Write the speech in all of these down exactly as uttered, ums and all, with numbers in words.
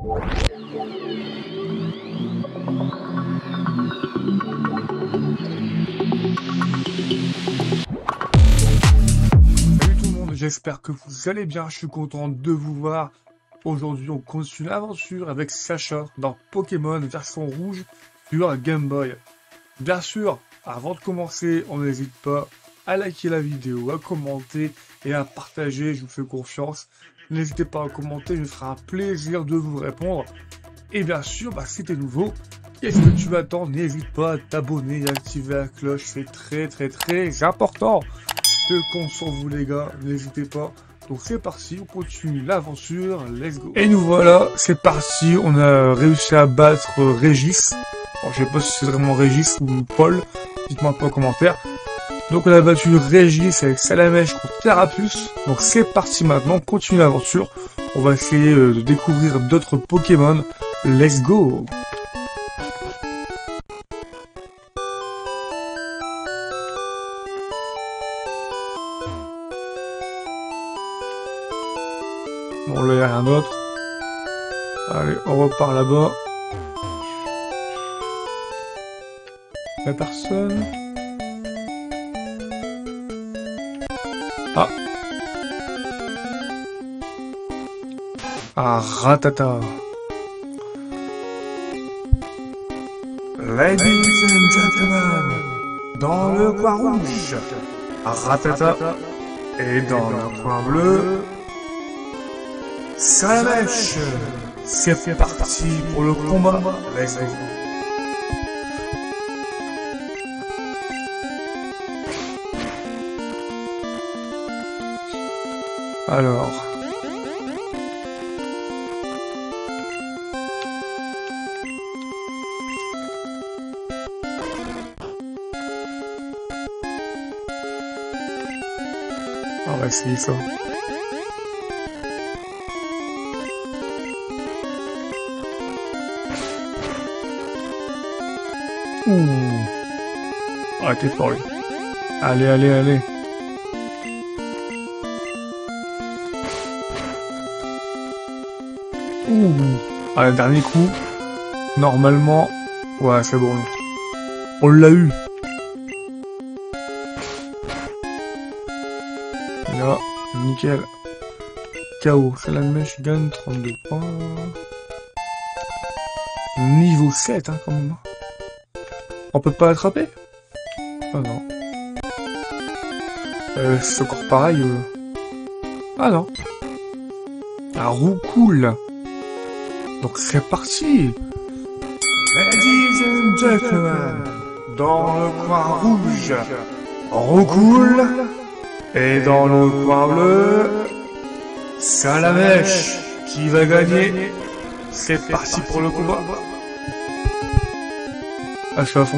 Salut tout le monde, j'espère que vous allez bien, je suis content de vous voir. Aujourd'hui on continue l'aventure avec Sacha dans Pokémon version rouge sur Game Boy. Bien sûr, avant de commencer, on n'hésite pas à liker la vidéo, à commenter et à partager, je vous fais confiance. N'hésitez pas à commenter, je me ferai un plaisir de vous répondre. Et bien sûr, bah, si t'es nouveau, qu'est-ce que tu attends? N'hésite pas à t'abonner et à activer la cloche, c'est très très très important. Je compte sur vous les gars, n'hésitez pas. Donc c'est parti, on continue l'aventure, let's go. Et nous voilà, c'est parti, on a réussi à battre Régis. Bon, je sais pas si c'est vraiment Régis ou Paul, dites-moi un peu en commentaire. Donc on a battu Régis avec Salamèche contre Carapuce. Donc c'est parti maintenant, on continue l'aventure. On va essayer de découvrir d'autres Pokémon. Let's go! Bon là il n'y a rien d'autre. Allez, on repart là-bas. La personne. Ah. Ah, ratata. Ladies and gentlemen, dans le coin rouge, ratata, et dans le coin bleu, Salamèche. C'est parti pour le combat. Let's go. Alors. On va essayer ça. Ouh. Ah, t'es fort lui. Allez, allez, allez. Ouh. Ah, le dernier coup. Normalement. Ouais, c'est bon. On l'a eu. Là, nickel. K O. Salamèche gagne trente-deux points. Niveau sept, hein, quand même. On peut pas l'attraper? Ah non. Euh, c'est encore pareil. Euh... Ah non. Un Roucoule. Donc c'est parti. Ladies and gentlemen, dans le coin rouge, Roucoule. Et dans le coin bleu, Salamèche. Qui va gagner? C'est parti pour le combat. Ah, je suis à fond.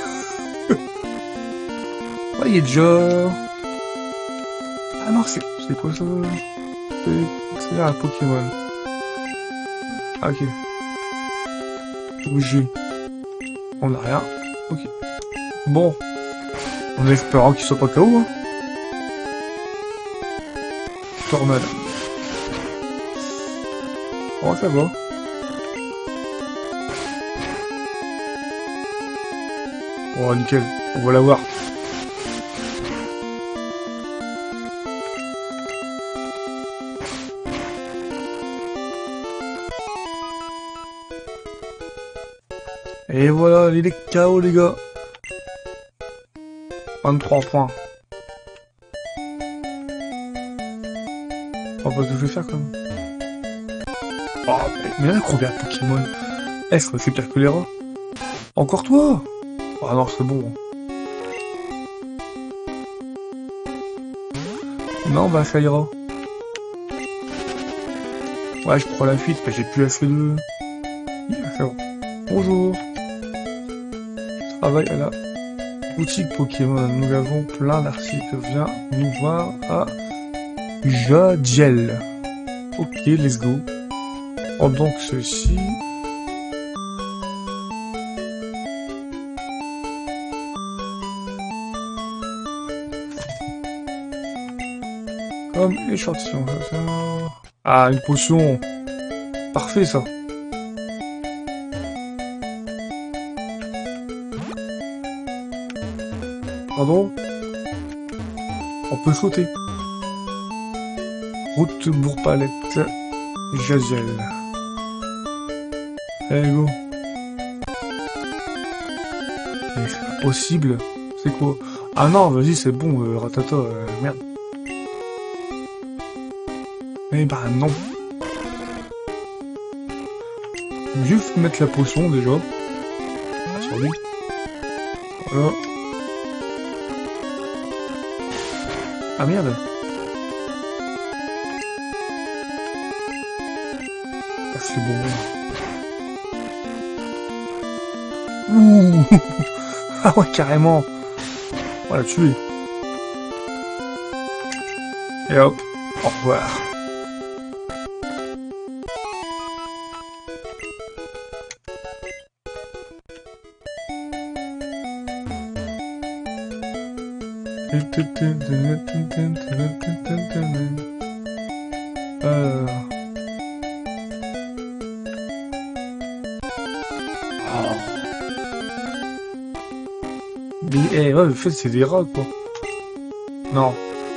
Ouais, il est déjà... Ah non, c'est c'est quoi ça? C'est là un Pokémon. Ah, ok. Bouger. On n'a rien. Ok. Bon. En espérant qu'il soit pas K O. Hein. Tornade. Oh, ça va. Oh, nickel. On va l'avoir. Et voilà, il est K O les gars. vingt-trois points. On va pas se faire quand même. Oh, mais il y en a combien de Pokémon? Est-ce que c'est pire que les rats? Encore toi? Ah non, c'est bon. Non, bah ça ira. Ouais, je prends la fuite, parce que j'ai plus assez de... C'est bon. Bonjour. Je travaille à la boutique Pokémon. Nous avons plein d'articles. Viens nous voir à Jadiel. Ok, let's go. Oh, donc ceci. Comme échantillon. Ah, une potion. Parfait ça. Pardon? On peut sauter. Route Bourg-Palette. Jaziel. Allez, go. Mais c'est pas possible. C'est quoi? Ah non, vas-y, c'est bon, euh, Ratata, euh, merde. Eh bah non. Juste mettre la potion déjà. Sur lui. Voilà. Ah merde. Ah, c'est bon. Ouh. Ah ouais, carrément. On l'a tué. Et hop. Au revoir. Euh... Oh. Mais, eh, ouais, en fait, c'est des rats, quoi. Non.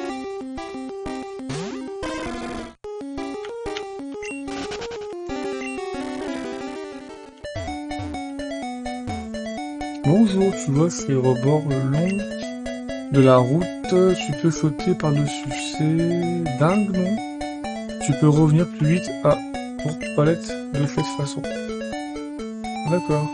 Bonjour, tu vois ces rebords longs de la route, tu peux sauter par-dessus, c'est dingue, non? Tu peux revenir plus vite à Bourg-Palette de cette façon. D'accord.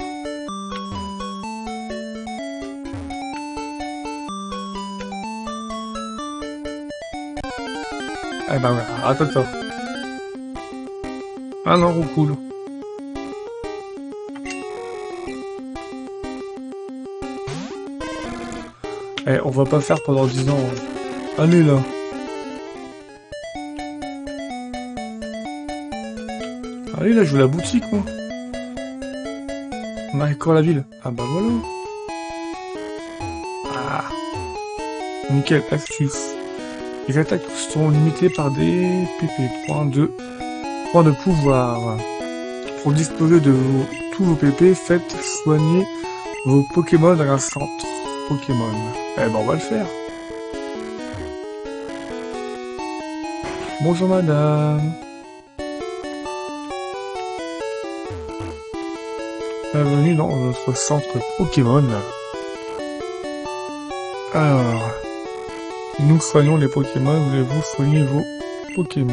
Eh ben voilà, attends, attends. Ah non, cool. Eh, on va pas faire pendant dix ans. Allez là. Allez là, je veux la boutique, moi. D'accord, la ville. Ah bah voilà. Ah. Nickel, astuce. Les attaques sont limitées par des P P. Point de... Point de pouvoir. Pour disposer de vos... tous vos P P, faites soigner vos Pokémon dans un centre Pokémon. Eh ben on va le faire. Bonjour madame. Bienvenue dans notre centre Pokémon. Alors, nous soignons les Pokémon, voulez-vous soigner vos Pokémon?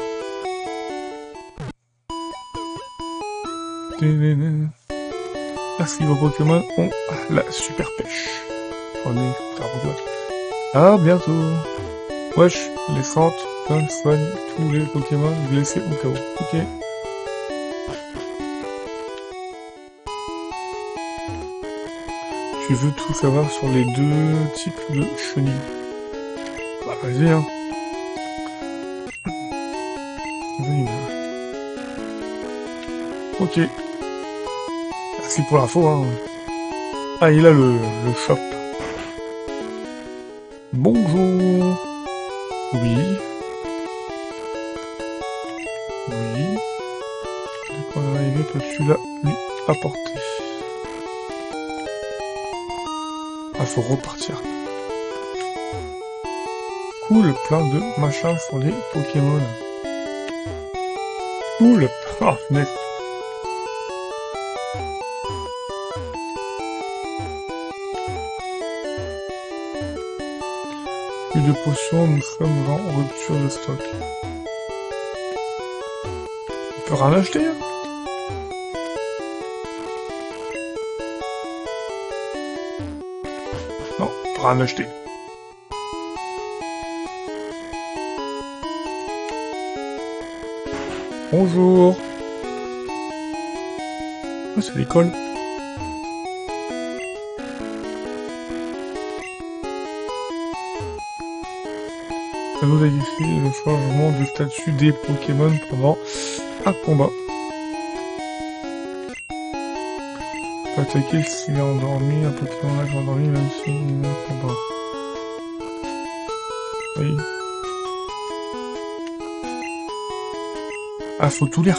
Merci, vos Pokémon ont la super pêche. Prenez la à bientôt. Wesh, les centres soignent tous les Pokémon blessés au cas où. Ok. Tu veux tout savoir sur les deux types de chenilles? Bah vas-y hein. Vas-y. Ok. Merci pour l'info hein. Ah il a le, le shop. Bonjour. Oui. Oui. Dès qu'on est arrivé, peux-tu la lui apporter? Ah, faut repartir. Cool, plein de machins sur les Pokémon. Cool. Oh, net. Plus de potions, nous sommes en rupture de stock. On peut rien acheter, hein? Non, on peut rien acheter. Bonjour. Ah, c'est l'école. Ça nous a ici le changement de statut des Pokémon pendant un combat. Attaquer s'il est endormi, un Pokémon est endormi même s'il est en combat. Oui. Ah, faut tout lire.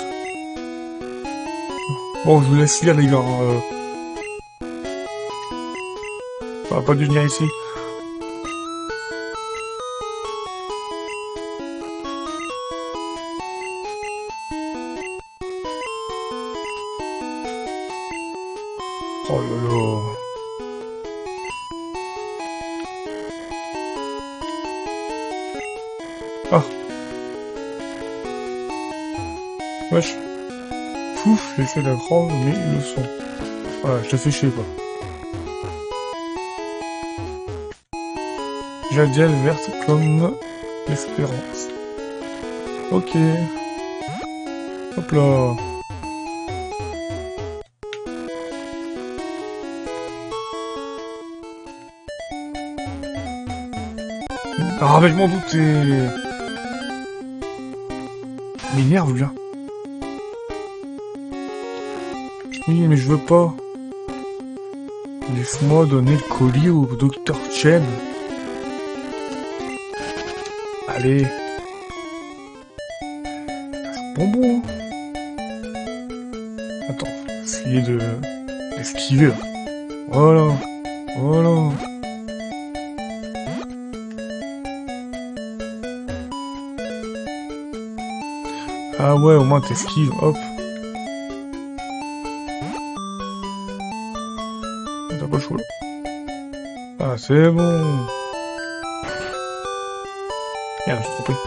Bon, je vous laisse lire les gars. Euh... Ça va pas dû venir ici. Oh là là. Ah. Wesh. Pouf, j'essaie d'apprendre mes leçons. Voilà, je te fais chier, quoi. Jadiel verte comme l'espérance. Ok. Hop là. Ah, mais je m'en doutais. M'énerve, bien. Oui, mais je veux pas. Laisse-moi donner le colis au docteur Chen. Allez. C'est bonbon. Attends, essayer de esquiver. Voilà. Voilà. Ah ouais, au moins t'esquives, hop. T'as pas le choix là. Ah, c'est bon. Merde, j'ai trompé.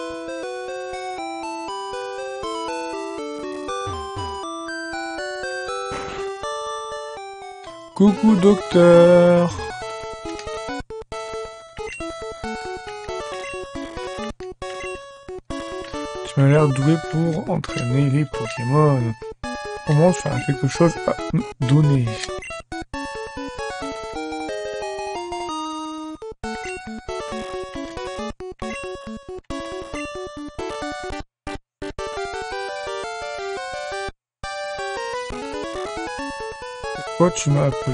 Coucou docteur. Tu m'as l'air doué pour entraîner les Pokémon. Comment tu as quelque chose à me donner? Pourquoi tu m'as appelé?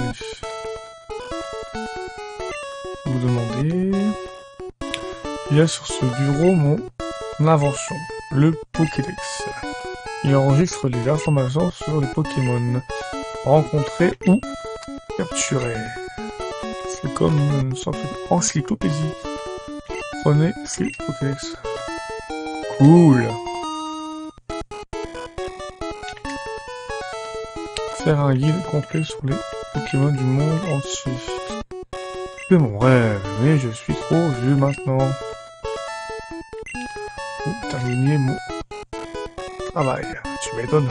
Vous demandez... Il y a sur ce bureau mon invention, le Pokédex. Il enregistre les informations sur les Pokémon rencontrés ou capturés. C'est comme une sorte d'encyclopédie. Prenez ces Pokédex. Cool. Faire un guide complet sur les Pokémon du monde entier. C'est mon rêve, mais je suis trop vieux maintenant. Pour terminer mon travail, tu m'étonnes.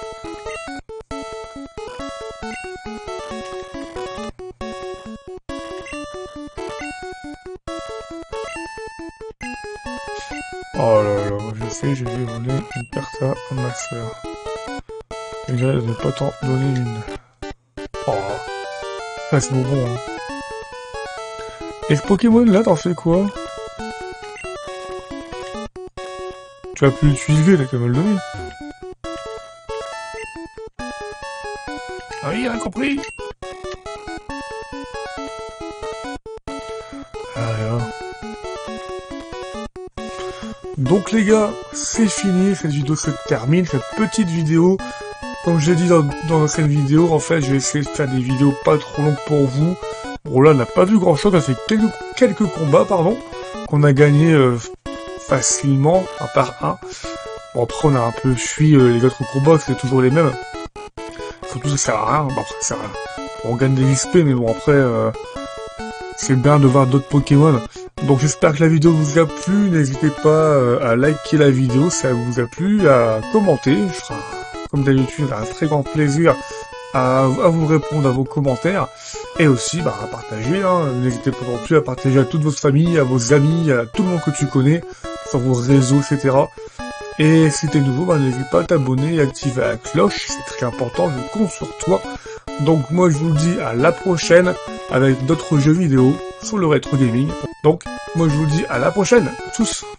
Oh là là, je sais, je vais voler une carte à ma soeur. Je dirais de ne pas t'en donner une. Oh, ça c'est bon, hein. Et ce Pokémon là, t'en fais quoi? Tu vas plus l'utiliser, t'as qu'à me le donner. Ah oui, rien compris. Alors. Donc les gars, c'est fini, cette vidéo se termine, cette petite vidéo. Comme j'ai dit dans, dans cette vidéo, en fait, je vais essayer de faire des vidéos pas trop longues pour vous. Bon là, on n'a pas vu grand chose, on a fait quelques, quelques combats, pardon, qu'on a gagné euh, facilement, un par un. Bon après, on a un peu fui euh, les autres combats, c'est toujours les mêmes. Surtout, ça sert à rien, bon après, ça sert à rien. On gagne des X P, mais bon après, euh, c'est bien de voir d'autres Pokémon. Donc j'espère que la vidéo vous a plu, n'hésitez pas euh, à liker la vidéo si ça vous a plu, à commenter, je ferai comme d'habitude un très grand plaisir à, à vous répondre à vos commentaires, et aussi bah, à partager, hein. N'hésitez pas non plus à partager à toute votre famille, à vos amis, à tout le monde que tu connais, sur vos réseaux, et cetera. Et si t'es nouveau, bah, n'hésite pas à t'abonner et activer la cloche, c'est très important, je compte sur toi. Donc moi je vous dis à la prochaine avec d'autres jeux vidéo sur le rétro gaming. Donc moi je vous dis à la prochaine tous.